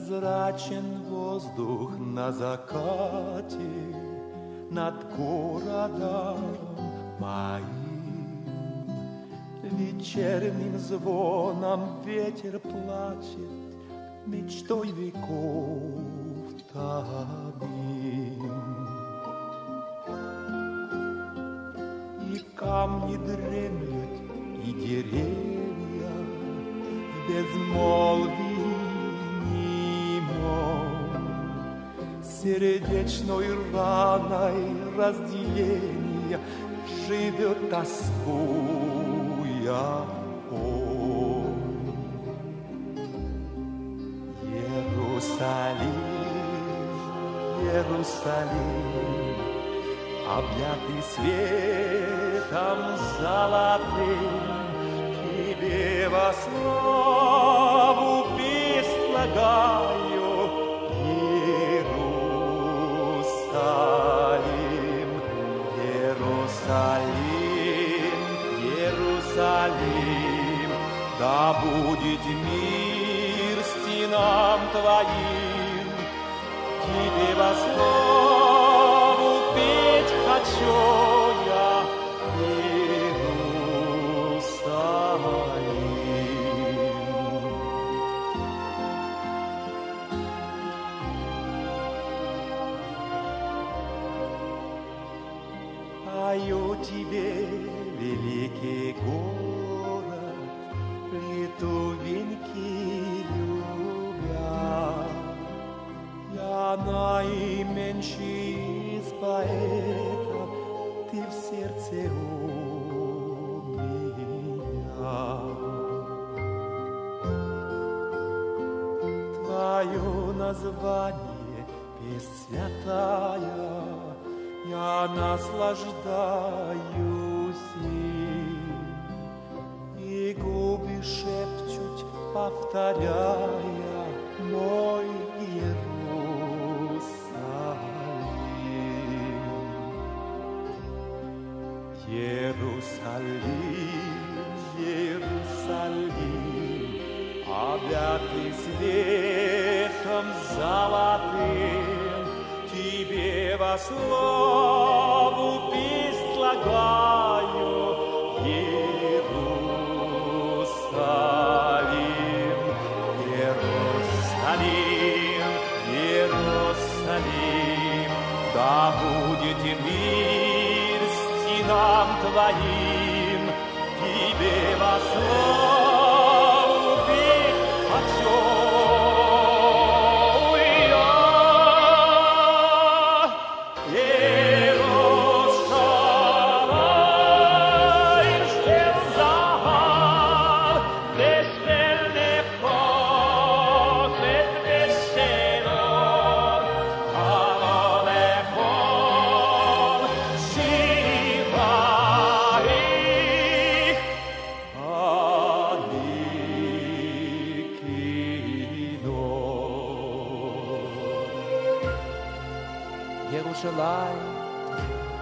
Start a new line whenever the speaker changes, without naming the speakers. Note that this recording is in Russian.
Прозрачен воздух на закате над городом моим. Вечерним звоном ветер плачет мечтой веков томим. И камни дремлют, и деревья в безмолвии немом, сердечной раной разделения живет, тоскуя он. Иерусалим, Иерусалим, объятый светом золотым, тебе во славу предлагаю. Иерусалим, Иерусалим, Иерусалим, да будет мир стенам твоим, тебе во славу петь хочу я, Иерусалим. Пою тебе, великий город, плету венки любя. Я наименьший из поэтов, ты в сердце у меня. Твое название, песнь святая, я наслаждаюсь им, и губы шепчут, повторяя, мой Иерусалим. Иерусалим, Иерусалим, объятый светом золотым, тебе во славу предлагаю, Иерусалим, Иерусалим, Иерусалим, да будет мир стенам твоим, тебе во славу предлагаю.
ירושלים,